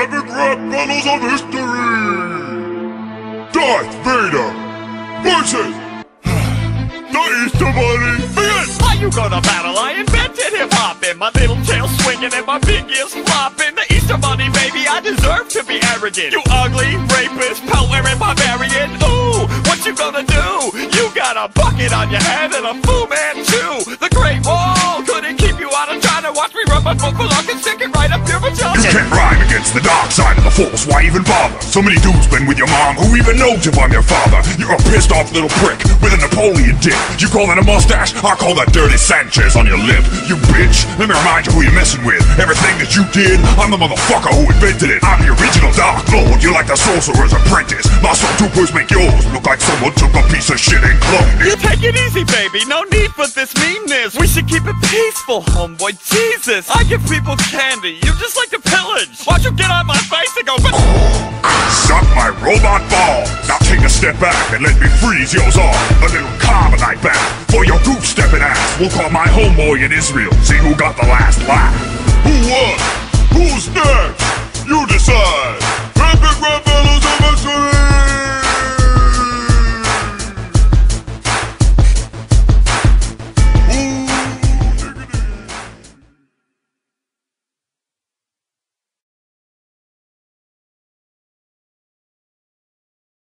epic rap battles of history! Darth Vader versus the Easter Bunny! Begin! How you gonna battle? I invented hip-hop and my little tail swinging and my big ears flopping. The Easter Bunny, baby, I deserve to be arrogant. You ugly, rapist, pelt-wearing barbarian. Ooh, what you gonna do? You got a bucket on your head and a Fu Manchu. The Great Wall couldn't keep you out of China. Watch me rub my foot for luck and stick it right up your vagina. You can't rhyme against the dark side of the force, why even bother? So many dudes been with your mom, who even knows if I'm your father? You're a pissed off little prick with a Napoleon dick. You call that a mustache? I call that dirty Sanchez on your lip. You bitch, let me remind you who you're messing with. Everything that you did, I'm the motherfucker who invented it. I'm the original Dark Lord, you're like the Sorcerer's Apprentice. My stormtroopers make yours look like someone took a piece of shit and cloned it. You take it easy, baby, no need for this meanness. We should keep it peaceful, homeboy, Jesus. I give people candy, you just like to pillage. Why'd you get on my face and go, suck my robot ball. Now take a step back and let me freeze yours off. A little carbonite back for your goose-stepping ass. We'll call my homeboy in Israel, see who got the last laugh. Who won? Who's next?